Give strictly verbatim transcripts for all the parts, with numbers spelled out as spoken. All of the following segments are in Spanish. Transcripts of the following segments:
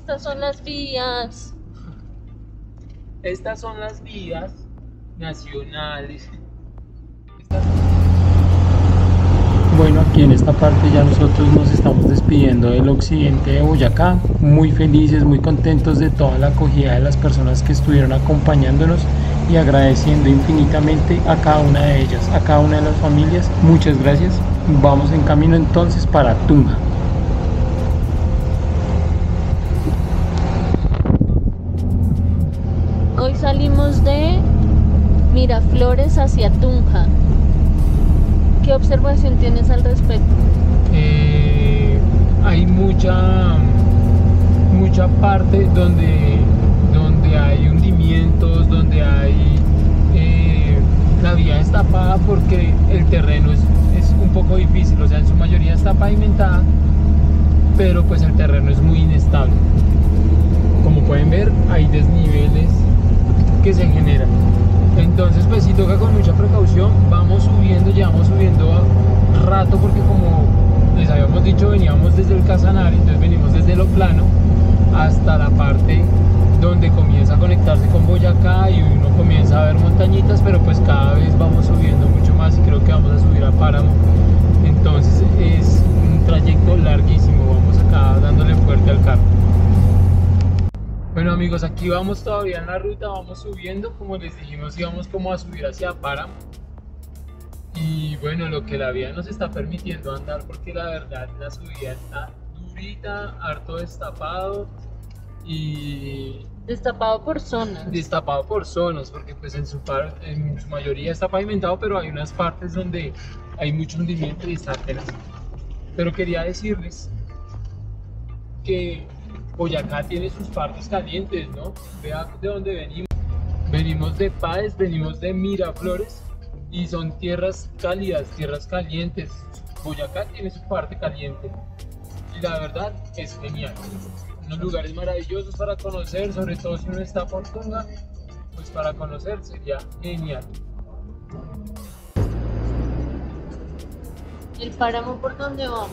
Estas son las vías. Estas son las vías nacionales. Estas... Bueno, aquí en esta parte ya nosotros nos estamos despidiendo del occidente de Boyacá, muy felices, muy contentos de toda la acogida de las personas que estuvieron acompañándonos y agradeciendo infinitamente a cada una de ellas, a cada una de las familias. Muchas gracias. Vamos en camino entonces para Tunja. Hoy salimos de Miraflores hacia Tunja. ¿Qué observación tienes al respecto? Eh, hay mucha mucha parte donde, donde hay hundimientos, donde hay eh, la vía está tapada porque el terreno es, es un poco difícil, o sea, en su mayoría está pavimentada, pero pues el terreno es muy inestable. Como pueden ver, hay desniveles que se generan. Entonces pues sí toca con mucha precaución, vamos subiendo, llevamos subiendo a rato porque como les habíamos dicho veníamos desde el Casanare, entonces venimos desde lo plano hasta la parte donde comienza a conectarse con Boyacá y uno comienza a ver montañitas, pero pues cada vez vamos subiendo mucho más y creo que vamos a subir a Páramo, entonces es un trayecto larguísimo, vamos acá dándole fuerte al carro. Bueno amigos, aquí vamos todavía en la ruta, vamos subiendo, como les dijimos íbamos como a subir hacia Páramo. Y bueno, lo que la vía nos está permitiendo andar, porque la verdad la subida está durita, harto destapado y... Destapado por zonas. Destapado por zonas, porque pues en su, par, en su mayoría está pavimentado, pero hay unas partes donde hay mucho hundimiento y está apenas. Pero quería decirles que Boyacá tiene sus partes calientes, ¿no? Vean de dónde venimos. Venimos de Páez, venimos de Miraflores y son tierras cálidas, tierras calientes. Boyacá tiene su parte caliente y la verdad es genial. Unos lugares maravillosos para conocer, sobre todo si uno está por Tunja, pues para conocer sería genial. ¿El páramo por dónde vamos?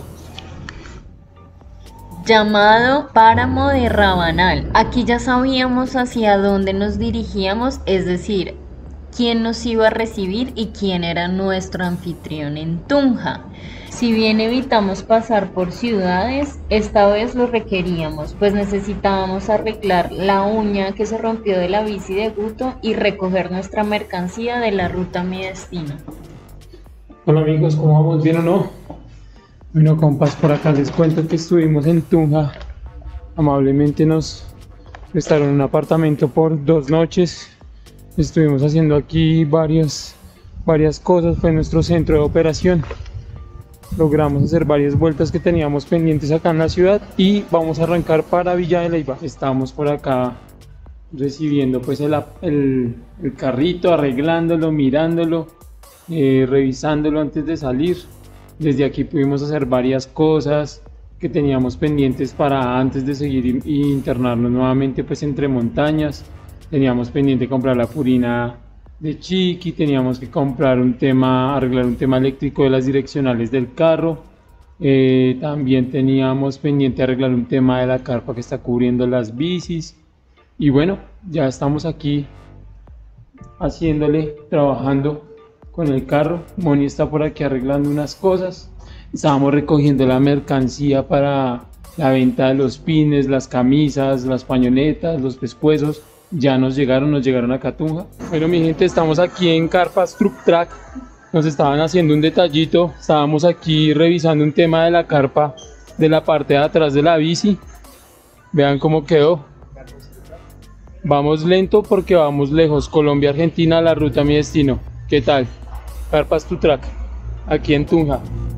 Llamado Páramo de Rabanal. Aquí ya sabíamos hacia dónde nos dirigíamos, es decir, quién nos iba a recibir y quién era nuestro anfitrión en Tunja. Si bien evitamos pasar por ciudades, esta vez lo requeríamos, pues necesitábamos arreglar la uña que se rompió de la bici de Guto y recoger nuestra mercancía de la ruta a mi destino. Hola amigos, ¿cómo vamos? ¿Bien o no? Bueno compas, por acá les cuento que estuvimos en Tunja. Amablemente nos prestaron un apartamento por dos noches. Estuvimos haciendo aquí varias, varias cosas, fue nuestro centro de operación. Logramos hacer varias vueltas que teníamos pendientes acá en la ciudad y vamos a arrancar para Villa de Leyva. Estamos por acá recibiendo pues el, el, el carrito, arreglándolo, mirándolo, eh, revisándolo antes de salir. Desde aquí pudimos hacer varias cosas que teníamos pendientes para antes de seguir e internarnos nuevamente pues entre montañas. Teníamos pendiente comprar la purina de Chiqui, teníamos que comprar un tema, arreglar un tema eléctrico de las direccionales del carro. Eh, también teníamos pendiente arreglar un tema de la carpa que está cubriendo las bicis. Y bueno, ya estamos aquí haciéndole, trabajando con el carro. Moni está por aquí arreglando unas cosas. Estábamos recogiendo la mercancía para la venta de los pines, las camisas, las pañoletas, los pescuezos. Ya nos llegaron, nos llegaron a Tunja. Bueno mi gente, estamos aquí en Carpas Truck Track. Nos estaban haciendo un detallito. Estábamos aquí revisando un tema de la carpa de la parte de atrás de la bici. Vean cómo quedó. Vamos lento porque vamos lejos. Colombia, Argentina, la ruta a mi destino. ¿Qué tal? Carpas Truck Track, aquí en Tunja.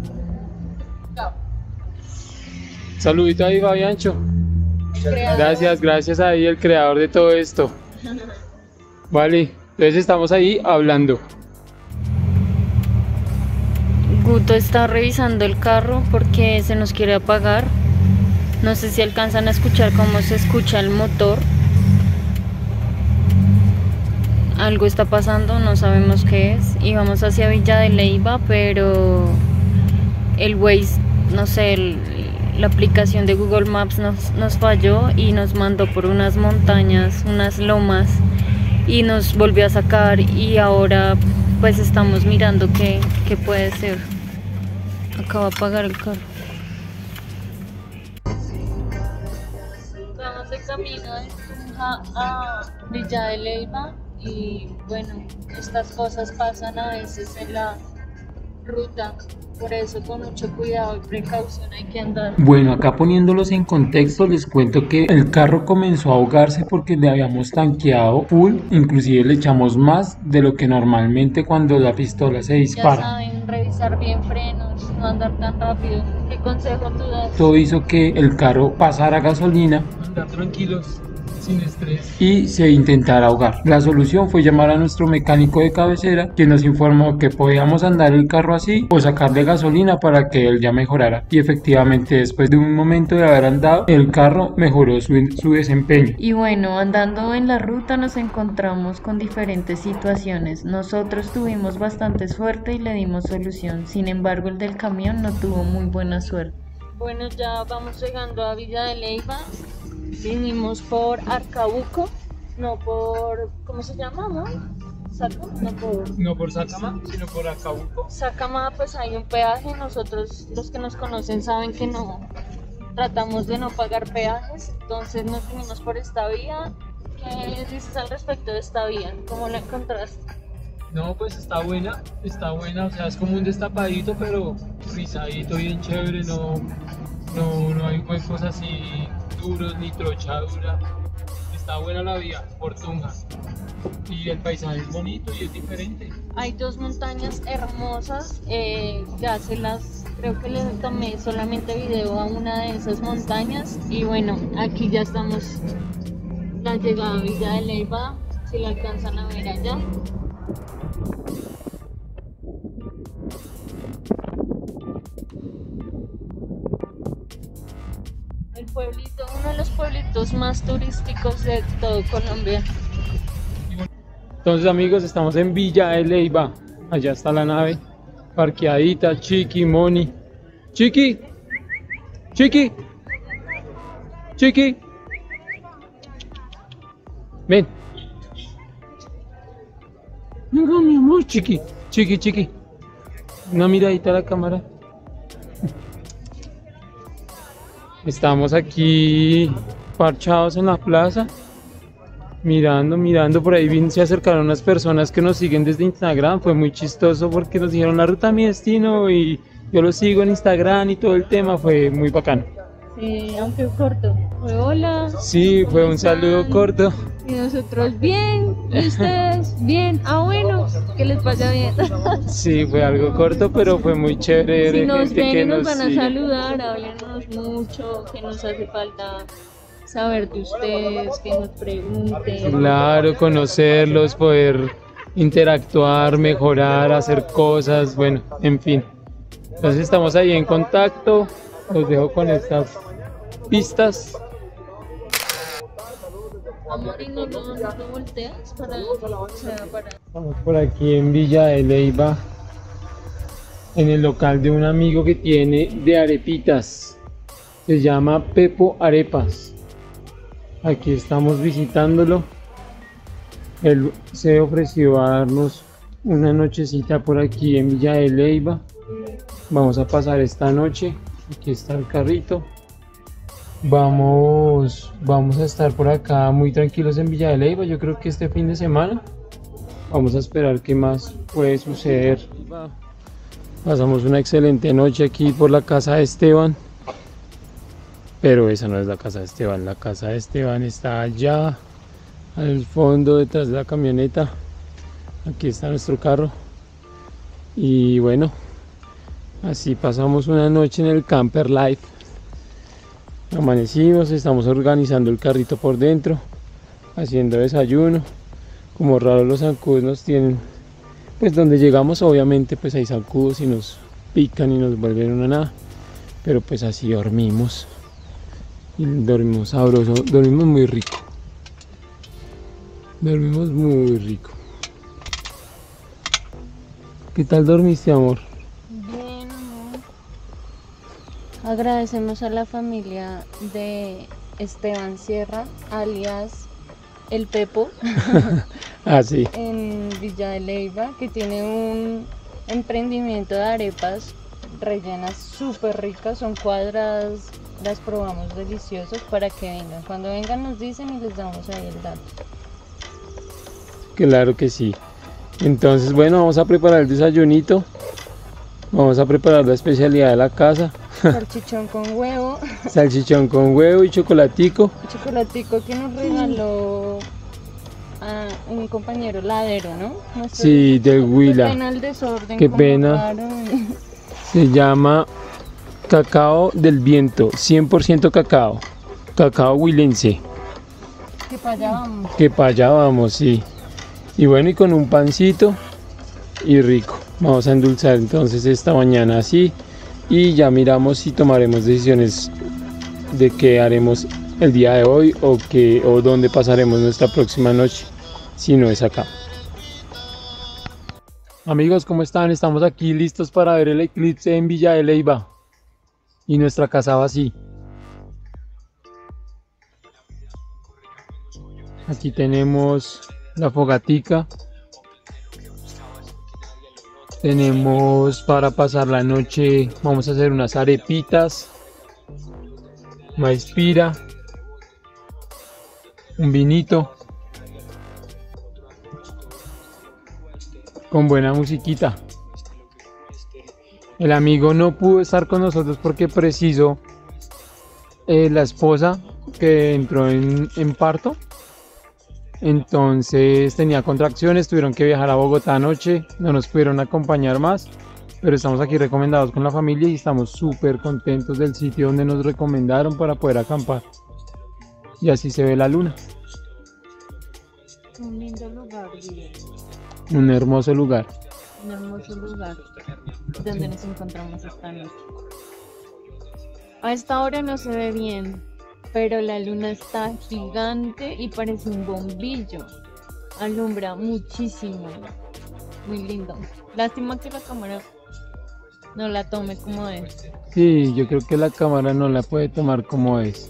Saludito ahí, Fabiancho. Gracias, gracias ahí, el creador de todo esto. Vale, entonces estamos ahí hablando. Guto está revisando el carro porque se nos quiere apagar. No sé si alcanzan a escuchar cómo se escucha el motor. Algo está pasando, no sabemos qué es. Y vamos hacia Villa de Leyva, pero el Waze, no sé, el, la aplicación de Google Maps nos, nos falló y nos mandó por unas montañas, unas lomas, y nos volvió a sacar, y ahora pues estamos mirando qué, qué puede ser. Acaba de apagar el carro. Vamos de camino de Tunja a Villa de Leyva, y bueno, estas cosas pasan a veces en la ruta, por eso con mucho cuidado y precaución hay que andar. Bueno, acá poniéndolos en contexto, les cuento que el carro comenzó a ahogarse porque le habíamos tanqueado full, inclusive le echamos más de lo que normalmente cuando la pistola se dispara. Ya saben, revisar bien frenos, no andar tan rápido. ¿Qué consejo tú das? Todo hizo que el carro pasara gasolina, andar tranquilos, sin estrés, y se intentara ahogar. La solución fue llamar a nuestro mecánico de cabecera, quien nos informó que podíamos andar el carro así o sacarle gasolina para que él ya mejorara, y efectivamente después de un momento de haber andado, el carro mejoró su, su desempeño. Y bueno, andando en la ruta nos encontramos con diferentes situaciones. Nosotros tuvimos bastante suerte y le dimos solución, sin embargo el del camión no tuvo muy buena suerte. Bueno, ya vamos llegando a Villa de Leyva. Vinimos por Arcabuco, no por... ¿cómo se llama, amor? ¿Saca? No por... No por Sacama, sino por Arcabuco. Sacama, pues hay un peaje. Nosotros, los que nos conocen, saben que no tratamos de no pagar peajes, entonces nos vinimos por esta vía. ¿Qué dices al respecto de esta vía? ¿Cómo la encontraste? No, pues está buena, está buena, o sea, es como un destapadito, pero rizadito, bien chévere, no, no, no hay huecos así duros ni trochadura. Está buena la vía por Tunja y el paisaje es bonito y es diferente. Hay dos montañas hermosas, eh, ya se las, creo que les tomé solamente video a una de esas montañas, y bueno, aquí ya estamos, la llegada a Villa de Leyva, si la alcanzan a ver allá. El pueblito, uno de los pueblitos más turísticos de todo Colombia. Entonces, amigos, estamos en Villa de Leyva. Allá está la nave parqueadita. Chiqui, Moni. Chiqui, Chiqui, Chiqui, ven. Venga, mi amor, Chiqui, Chiqui, Chiqui. Una miradita a la cámara. Estamos aquí parchados en la plaza, mirando, mirando. Por ahí se acercaron unas personas que nos siguen desde Instagram. Fue muy chistoso porque nos dijeron la ruta a mi destino y yo lo sigo en Instagram y todo el tema. Fue muy bacano. Sí, aunque corto. Fue hola. Sí, fue un saludo corto. Y nosotros bien, y ustedes bien. Ah, bueno, que les vaya bien. Sí, fue algo corto, pero fue muy chévere. Si nos gente ven que y nos nos van a sigue. saludar, háblenos mucho, que nos hace falta saber de ustedes, que nos pregunten. Claro, conocerlos, poder interactuar, mejorar, hacer cosas, bueno, en fin. Entonces estamos ahí en contacto. Los dejo con estas pistas. Amor, y no, no, no te volteas para, o sea, para... Estamos por aquí en Villa de Leyva, en el local de un amigo que tiene de arepitas. Se llama Pepo Arepas. Aquí estamos visitándolo. Él se ofreció a darnos una nochecita por aquí en Villa de Leyva. Vamos a pasar esta noche. Aquí está el carrito. Vamos, vamos a estar por acá muy tranquilos en Villa de Leyva. Yo creo que este fin de semana vamos a esperar qué más puede suceder. Pasamos una excelente noche aquí por la casa de Esteban. Pero esa no es la casa de Esteban. La casa de Esteban está allá al fondo, detrás de la camioneta. Aquí está nuestro carro. Y bueno, así pasamos una noche en el Camper Life. Amanecimos, estamos organizando el carrito por dentro, haciendo desayuno. Como raro, los zancudos nos tienen, pues donde llegamos obviamente pues hay zancudos y nos pican y nos vuelven una nada, pero pues así dormimos y dormimos sabroso, dormimos muy rico, dormimos muy rico. ¿Qué tal dormiste, amor? Bien, amor. Agradecemos a la familia de Esteban Sierra, alias El Pepo, Ah, sí. en Villa de Leyva, que tiene un emprendimiento de arepas rellenas súper ricas, son cuadradas, las probamos deliciosas para que vengan. Cuando vengan nos dicen y les damos ahí el dato. Claro que sí. Entonces, bueno, vamos a preparar el desayunito. Vamos a preparar la especialidad de la casa. Salchichón con huevo. Salchichón con huevo y chocolatico. Chocolatico que nos regaló a un compañero ladero, ¿no? Nuestro Sí, del Huila. Qué pena el desorden. Qué como pena. raro. Se llama cacao del viento, cien por ciento cacao. Cacao huilense. Que para allá vamos. Que para allá vamos, sí. Y bueno, y con un pancito y rico. Vamos a endulzar entonces esta mañana así. Y ya miramos si tomaremos decisiones de qué haremos el día de hoy o, qué, o dónde pasaremos nuestra próxima noche, si no es acá. Amigos, ¿cómo están? Estamos aquí listos para ver el eclipse en Villa de Leyva y nuestra casa va así. Aquí tenemos la fogatica. Tenemos para pasar la noche, vamos a hacer unas arepitas, maíz pira, un vinito, con buena musiquita. El amigo no pudo estar con nosotros porque preciso eh, la esposa que entró en, en parto. Entonces tenía contracciones, tuvieron que viajar a Bogotá anoche, no nos pudieron acompañar más, pero estamos aquí recomendados con la familia y estamos súper contentos del sitio donde nos recomendaron para poder acampar. Y así se ve la luna. Un lindo lugar, Guille. Un hermoso lugar. Un hermoso lugar donde nos encontramos esta noche. A esta hora no se ve bien, pero la luna está gigante y parece un bombillo. Alumbra muchísimo. Muy lindo. Lástima que la cámara no la tome como es. Sí, yo creo que la cámara no la puede tomar como es.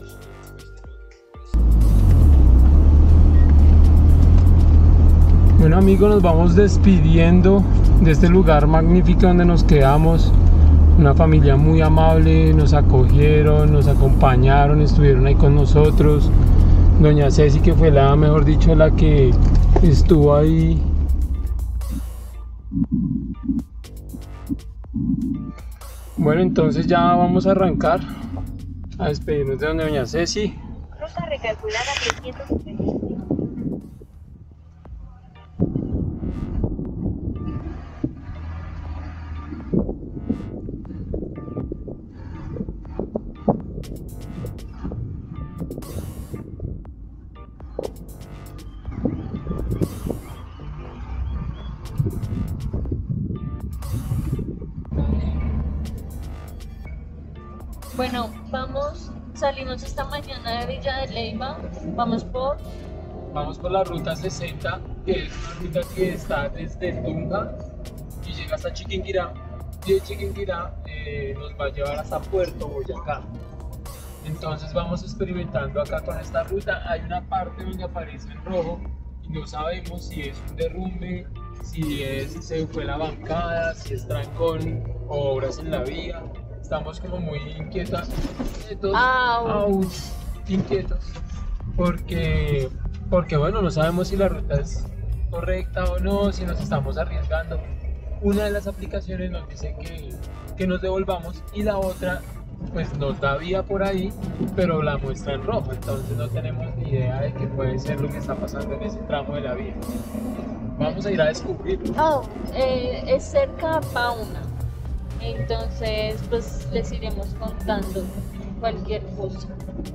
Bueno amigos, nos vamos despidiendo de este lugar magnífico donde nos quedamos. Una familia muy amable, nos acogieron, nos acompañaron, estuvieron ahí con nosotros. Doña Ceci, que fue la, mejor dicho, la que estuvo ahí. Bueno, entonces ya vamos a arrancar a despedirnos de doña Ceci. Ruta recalculada trescientos setenta y cinco. Bueno, vamos, salimos esta mañana de Villa de Leyva, vamos por... Vamos por la ruta sesenta, que es una ruta que está desde Tunja y llega hasta Chiquinquirá. Y de Chiquinquirá eh, nos va a llevar hasta Puerto Boyacá. Entonces vamos experimentando acá con esta ruta. Hay una parte donde aparece en rojo y no sabemos si es un derrumbe, si es, se fue la bancada, si es trancón o obras en la vía. Estamos como muy inquietos, inquietos, Ouch. ouch, inquietos, porque, porque bueno, no sabemos si la ruta es correcta o no, si nos estamos arriesgando. Una de las aplicaciones nos dice que, que nos devolvamos y la otra pues nos da vía por ahí, pero la muestra en rojo, entonces no tenemos ni idea de qué puede ser lo que está pasando en ese tramo de la vía. Vamos a ir a descubrirlo. Oh, eh, es cerca a Pauna, entonces pues les iremos contando cualquier cosa.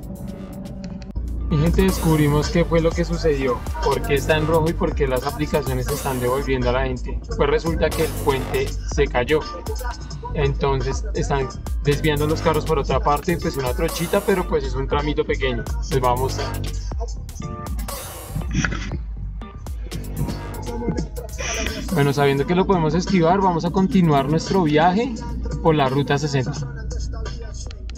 Y gente, descubrimos qué fue lo que sucedió, por qué está en rojo y por qué las aplicaciones están devolviendo a la gente. Pues resulta que el puente se cayó, entonces están desviando los carros por otra parte, pues una trochita, pero pues es un tramito pequeño. Les vamos a... Bueno, sabiendo que lo podemos esquivar, vamos a continuar nuestro viaje por la ruta sesenta.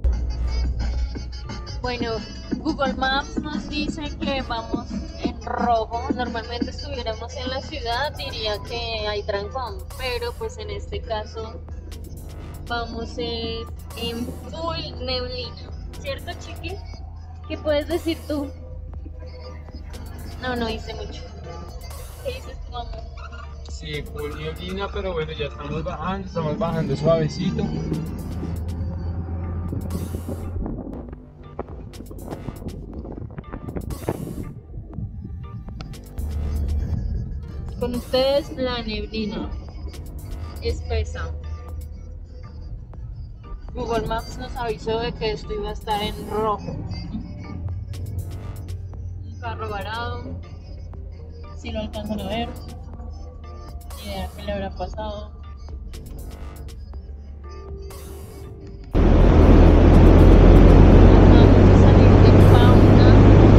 Bueno, Google Maps nos dice que vamos en rojo. Normalmente estuviéramos en la ciudad, diría que hay trancón, pero pues en este caso vamos es en full neblina. ¿Cierto, Chiqui? ¿Qué puedes decir tú? No, no hice mucho. ¿Qué dices tú, amor? Sí, full neblina, pero bueno, ya estamos bajando, estamos bajando suavecito. Con ustedes la neblina espesa. Google Maps nos avisó de que esto iba a estar en rojo. Un carro varado. Si lo alcanzan a ver. Ni idea qué le habrá pasado. Acabamos de salir de Pauna.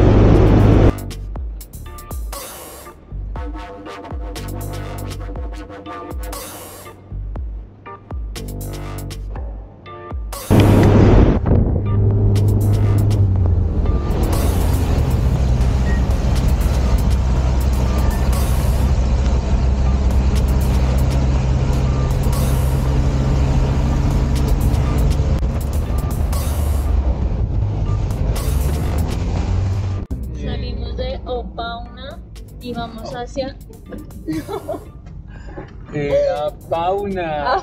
Salimos de Opauna y vamos hacia Era Pauna.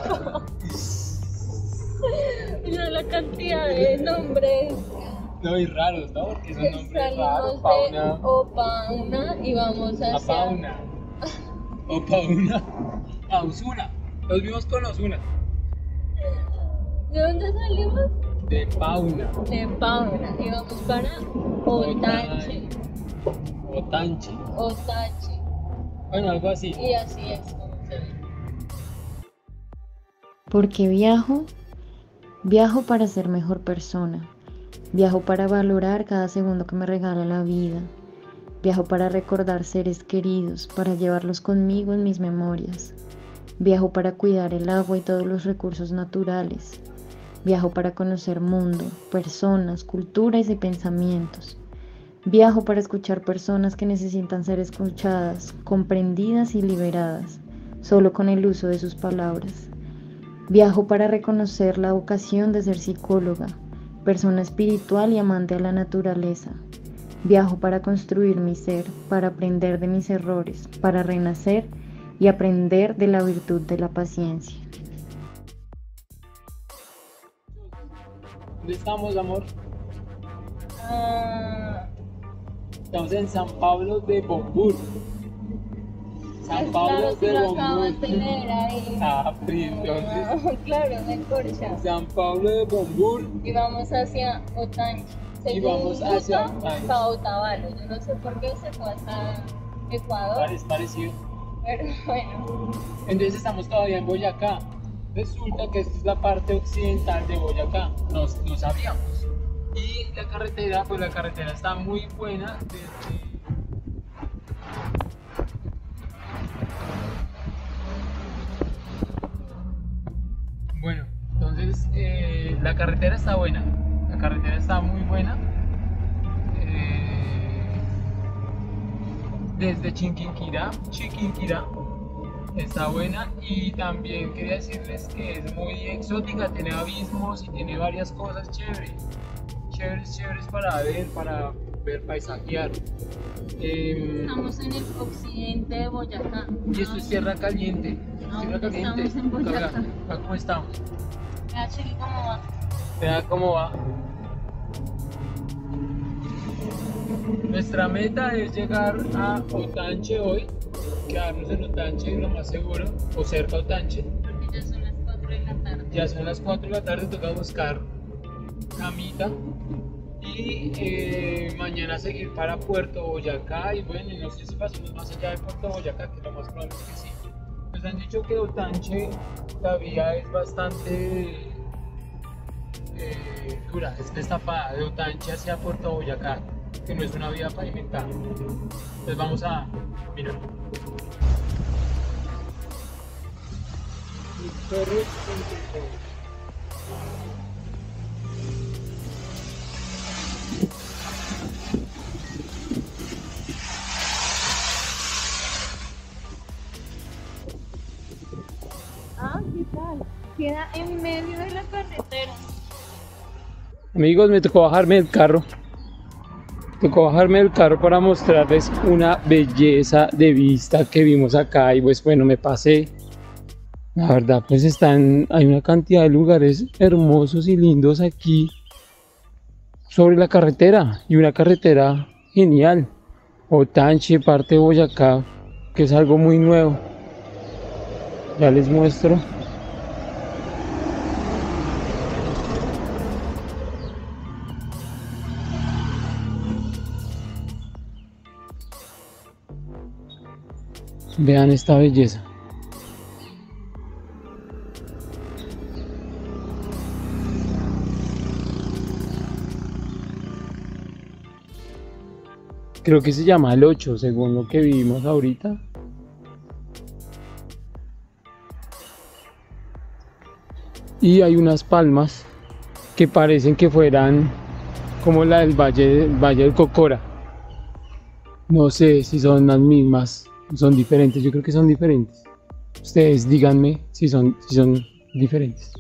mira la cantidad de nombres. No, y raros, ¿no? Porque son nombres raros. Salimos Pauna. de Opauna y vamos A hacia Pauna. O Pauna. A Osuna. Nos vimos con Osuna. ¿De dónde salimos? De Pauna. De Pauna y vamos para Otache. Otanche. Otache. Bueno, algo así. Y así es como se ve. ¿Por qué viajo? Viajo para ser mejor persona. Viajo para valorar cada segundo que me regala la vida. Viajo para recordar seres queridos, para llevarlos conmigo en mis memorias. Viajo para cuidar el agua y todos los recursos naturales. Viajo para conocer mundo, personas, culturas y pensamientos. Viajo para escuchar personas que necesitan ser escuchadas, comprendidas y liberadas, solo con el uso de sus palabras. Viajo para reconocer la vocación de ser psicóloga, persona espiritual y amante a la naturaleza. Viajo para construir mi ser, para aprender de mis errores, para renacer y aprender de la virtud de la paciencia. ¿Dónde estamos, amor? Ah, Estamos en San Pablo de Bombur. San pues Pablo claro, si de lo acabas Bombur. de leer ahí. Ah, sí, entonces. Ah, claro, me corcha. San Pablo de Bombur. Y vamos hacia Otanche. Y Según vamos hacia ruta, Otanche. hasta Otavalo. Yo no sé por qué se fue hasta Ecuador, Es parecido. pero bueno. Entonces estamos todavía en Boyacá. Resulta que esta es la parte occidental de Boyacá. No, no sabíamos. Y la carretera, pues la carretera está muy buena. Desde... Bueno, entonces eh, la carretera está buena. La carretera está muy buena. Eh, desde Chiquinquirá, Chiquinquirá está buena, y también quería decirles que es muy exótica, tiene abismos y tiene varias cosas chéveres, chéveres, chéveres para ver, para ver paisajear. Eh, Estamos en el occidente de Boyacá. y esto es tierra caliente, No, tierra caliente. estamos en Boyacá. Acá, acá, ¿cómo estamos? Vea, Chiqui, cómo va. Vea cómo va. Nuestra meta es llegar a Otanche hoy, quedarnos en Otanche lo más seguro, o cerca a Otanche. Porque ya son las cuatro de la tarde. Ya son las cuatro de la tarde, toca buscar camita y eh, mañana seguir para Puerto Boyacá. Y bueno, y no sé si pasamos más allá de Puerto Boyacá, que lo más probable es que sí. Nos han dicho que Otanche la vía es bastante eh, dura, es destapada, de Otanche hacia Puerto Boyacá, que no es una vía pavimentada. Entonces vamos a mirar. Los perros entre todos. queda en medio de la carretera. Amigos, me tocó bajarme del carro. Tocó bajarme del carro para mostrarles una belleza de vista que vimos acá y pues bueno, me pasé. La verdad pues están, hay una cantidad de lugares hermosos y lindos aquí sobre la carretera y una carretera genial. Otanche, parte de Boyacá, que es algo muy nuevo. Ya les muestro. Vean esta belleza. Creo que se llama el ocho, según lo que vimos ahorita. Y hay unas palmas que parecen que fueran como la del Valle, Valle del Cocora. No sé si son las mismas, son diferentes, yo creo que son diferentes. Ustedes díganme si son, si son diferentes.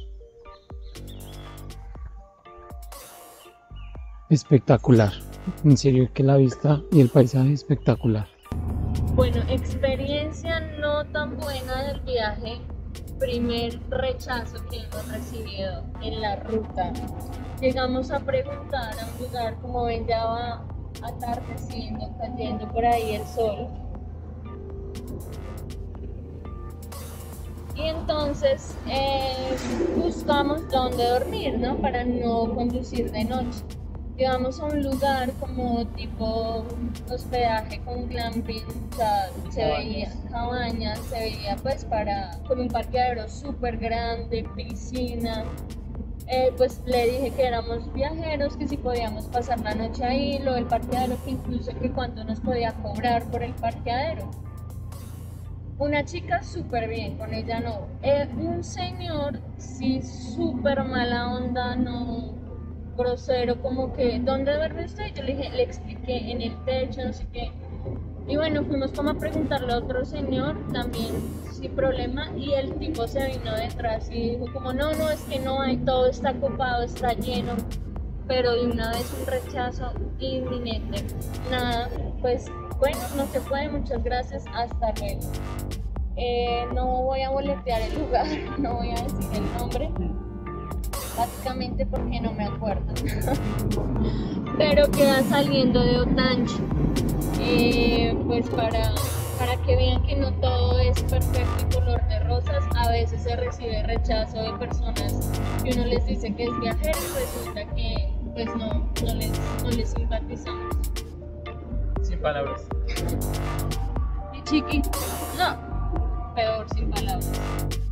Espectacular. En serio que la vista y el paisaje es espectacular. Bueno, experiencia no tan buena del viaje. Primer rechazo que hemos recibido en la ruta. Llegamos a preguntar a un lugar, como ven, ya va atardeciendo, cayendo por ahí el sol. Y entonces eh, buscamos dónde dormir, ¿no? Para no conducir de noche. Llegamos a un lugar como tipo hospedaje con glamping, o sea, se veía cabañas, se veía pues para, con un parqueadero súper grande, piscina. Eh, pues le dije que éramos viajeros, que si podíamos pasar la noche ahí, lo del parqueadero, que incluso que cuánto nos podía cobrar por el parqueadero. Una chica súper bien, con ella no. Eh, un señor, sí, súper mala onda, no, grosero, como que, ¿dónde duerme usted? Yo le dije, le expliqué, en el techo, no sé qué. Y bueno, fuimos como a preguntarle a otro señor, también sin problema, y el tipo se vino detrás y dijo como, no, no, es que no hay, todo está copado, está lleno. Pero de una vez un rechazo inminente. Nada, pues bueno, no se puede, muchas gracias, hasta luego. Eh, no voy a boletear el lugar, no voy a decir el nombre, básicamente porque no me acuerdo. Pero queda saliendo de Otanche, eh, pues para, para que vean que no todo es perfecto y color de rosas. A veces se recibe rechazo de personas que uno les dice que es viajero y resulta que pues no, no les, no les simpatizamos. Sin palabras. Y chiqui, no, peor sin palabras.